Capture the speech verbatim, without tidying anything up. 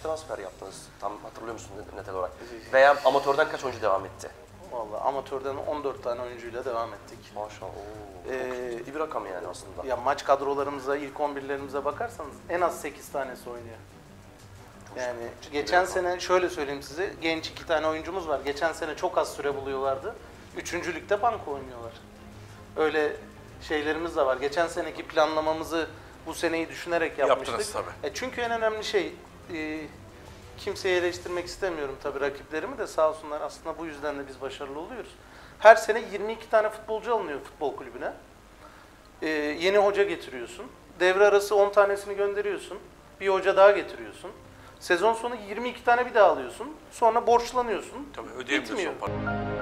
transfer yaptınız? Tam hatırlıyor musun net olarak? Veya amatörden kaç oyuncu devam etti? Vallahi amatörden on dört tane oyuncuyla devam ettik. Maşallah. Oo, Ee, çok ciddi bir rakam yani aslında. Ya maç kadrolarımıza, ilk on birlerimize bakarsanız en az sekiz tanesi oynuyor. Çok Yani ciddi geçen bir rakam. sene şöyle söyleyeyim size, genç iki tane oyuncumuz var. Geçen sene çok az süre buluyorlardı. Üçüncü ligde banko oynuyorlar. Öyle şeylerimiz de var. Geçen seneki planlamamızı bu seneyi düşünerek yapmıştık. Yaptınız tabii. E çünkü en önemli şey, e, kimseyi eleştirmek istemiyorum tabii rakiplerimi de, sağ olsunlar, aslında bu yüzden de biz başarılı oluyoruz. Her sene yirmi iki tane futbolcu alınıyor futbol kulübüne. E, yeni hoca getiriyorsun. Devre arası on tanesini gönderiyorsun. Bir hoca daha getiriyorsun. Sezon sonu yirmi iki tane bir daha alıyorsun. Sonra borçlanıyorsun. Tabii ödeyemiyorsun o parayı.